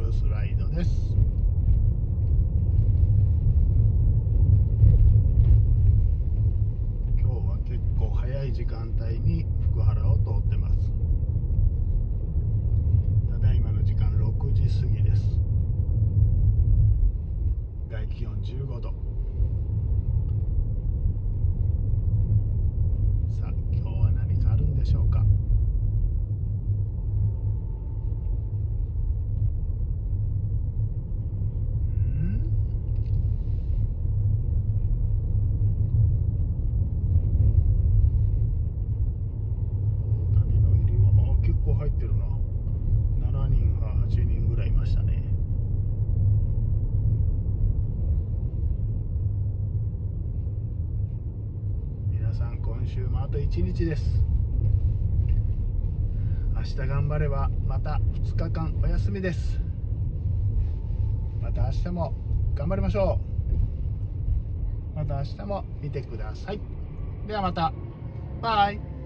ルスライドです。今日は結構早い時間帯に福原を通ってます。ただいまの時間6時過ぎです。外気温15度。さあ今日は何かあるんでしょうか。入ってるな。7人か8人ぐらいいましたね。皆さん今週もあと1日です。明日頑張ればまた2日間お休みです。また明日も頑張りましょう。また明日も見てください。ではまた。バイ。